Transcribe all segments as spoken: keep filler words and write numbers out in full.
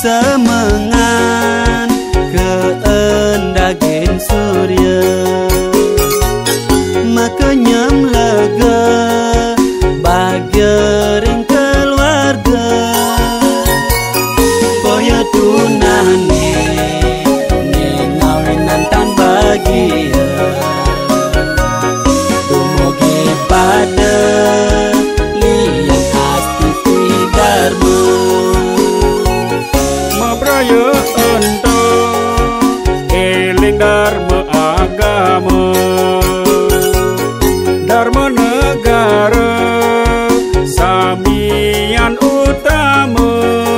semengan keendagin surya makenyam lega bahagia ring keluarga boya tunani nengawinan tan bahagia dumugi pada liang astiti dharma mabraya ento eling dharma agama dharma negara samian utama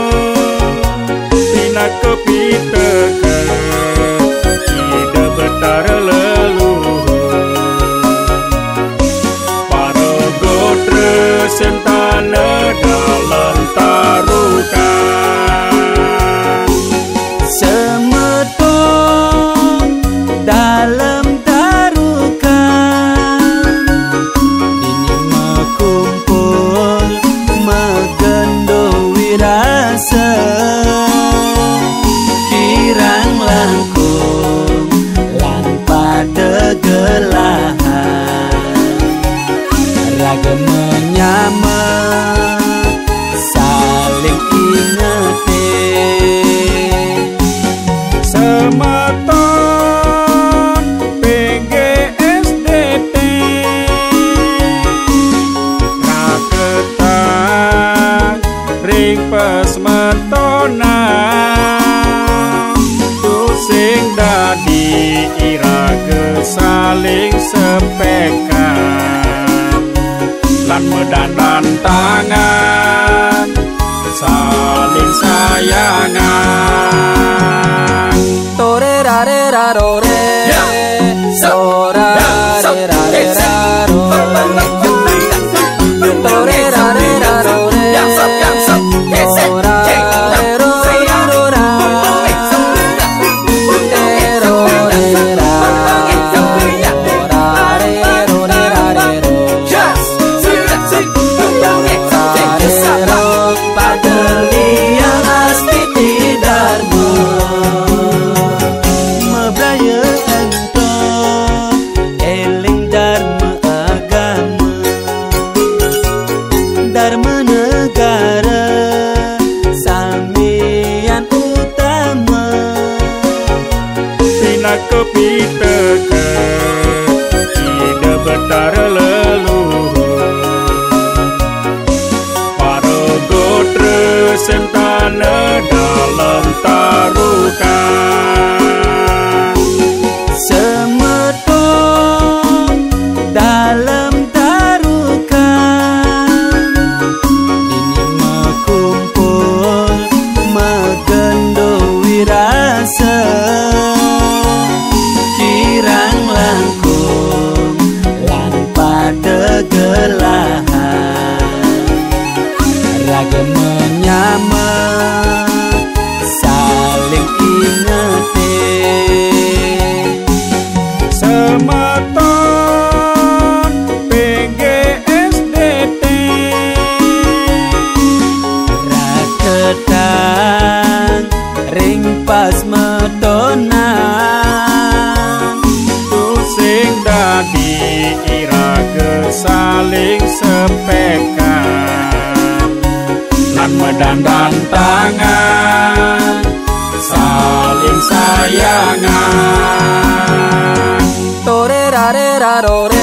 tina kepiteke ida betara leluhur para gotra sentana dalam tarukan semeton dalam tarukan ini mekumpul megendo wirasa kirang langkung lan pada gelahan raga menyama saling ingetin semeton P G S D T raketan ring pesmetonan tusing dadi irage saling sepekan lan medandan tangan saling sayangan tore rare rarore sora rare rare raro tore rare rarore sora rare raro dharma negara samian utama tina kepiteke ida betara leluhur para gotra sentana dalam tarukan semeton dalam tarukan ini mekumpul megendo wirasa kirang langkung lan pada gelahan raga menyama saling ingetin semeton P G S D T raketan ring pasmetonan tusing dadi irage saling sepekan lan medandan tangan saling sayangan tore rare rarore